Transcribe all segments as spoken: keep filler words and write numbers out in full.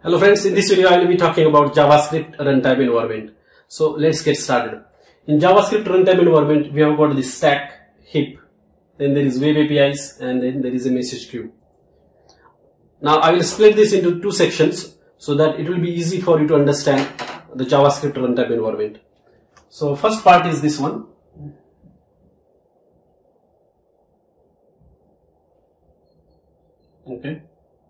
Hello friends, in this video I will be talking about JavaScript runtime environment. So let's get started. In JavaScript runtime environment, we have got this stack, heap, then there is web A P Is, and then there is a message queue. Now I will split this into two sections so that it will be easy for you to understand the JavaScript runtime environment. So first part is this one. Okay.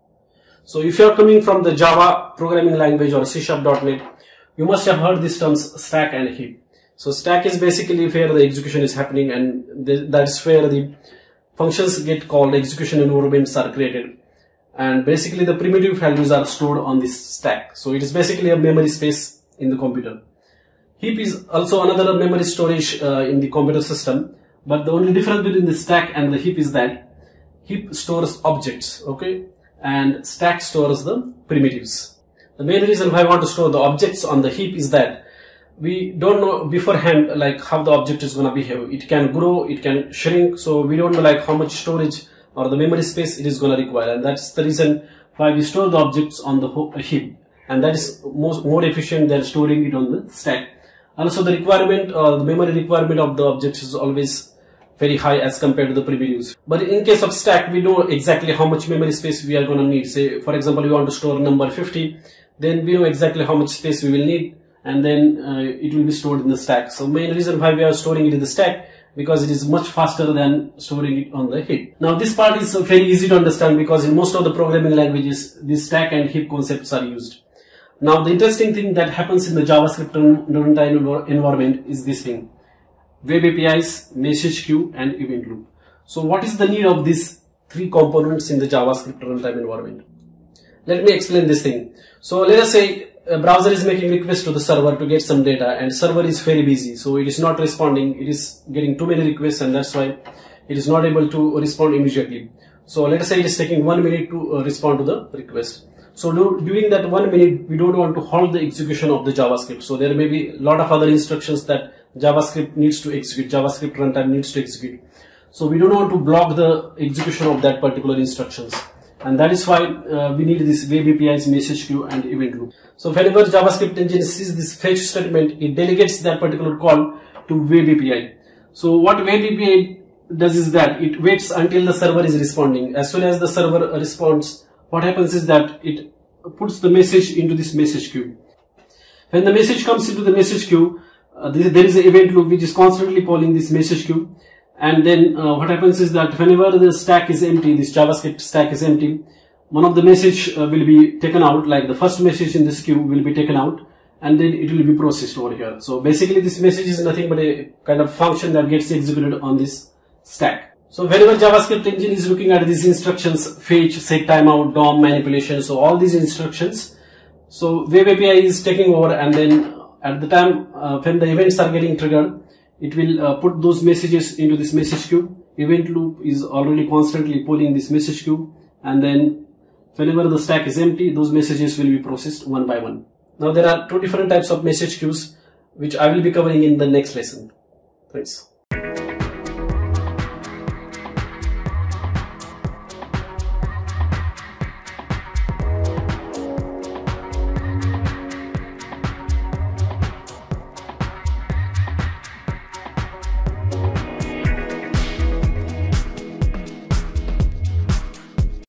So if you are coming from the Java programming language or C sharp dot net, you must have heard these terms stack and heap. So stack is basically where the execution is happening, and that's where the functions get called, execution environments are created, and basically the primitive values are stored on this stack. So it is basically a memory space in the computer. Heap is also another memory storage uh, in the computer system, but the only difference between the stack and the heap is that heap stores objects, okay, and stack stores the primitives. The main reason why I want to store the objects on the heap is that we don't know beforehand like how the object is going to behave. It can grow, it can shrink, so we don't know like how much storage or the memory space it is going to require, and that's the reason why we store the objects on the heap, and that is most, more efficient than storing it on the stack. Also the requirement or the memory requirement of the objects is always very high as compared to the primitives. But in case of stack, we know exactly how much memory space we are going to need. Say for example, we want to store number fifty, then we know exactly how much space we will need, and then uh, it will be stored in the stack. So main reason why we are storing it in the stack, because it is much faster than storing it on the heap. Now this part is very easy to understand because in most of the programming languages, this stack and heap concepts are used. Now the interesting thing that happens in the JavaScript runtime environment is this thing: web A P Is, message queue, and event loop. So what is the need of these three components in the JavaScript runtime environment? Let me explain this thing. So let us say a browser is making request to the server to get some data, and server is very busy, so it is not responding. It is getting too many requests, and that's why it is not able to respond immediately. So let us say it is taking one minute to uh, respond to the request. So do, during that one minute, we don't want to halt the execution of the JavaScript. So there may be a lot of other instructions that JavaScript needs to execute, JavaScript runtime needs to execute. So we don't want to block the execution of that particular instructions. And that is why uh, we need this web A P Is, message queue, and event loop. So whenever JavaScript engine sees this fetch statement, it delegates that particular call to web A P I. So what web A P I does is that it waits until the server is responding. As soon as the server responds, what happens is that it puts the message into this message queue. When the message comes into the message queue, uh, there is an event loop which is constantly calling this message queue. And then uh, what happens is that whenever the stack is empty, this JavaScript stack is empty, one of the message uh, will be taken out, like the first message in this queue will be taken out, and then it will be processed over here. So basically this message is nothing but a kind of function that gets executed on this stack. So whenever JavaScript engine is looking at these instructions, fetch, set timeout, D O M, manipulation, so all these instructions, so web A P I is taking over, and then at the time uh, when the events are getting triggered, it will uh, put those messages into this message queue. Event loop is already constantly pulling this message queue, and then whenever the stack is empty, those messages will be processed one by one. Now there are two different types of message queues which I will be covering in the next lesson. Thanks.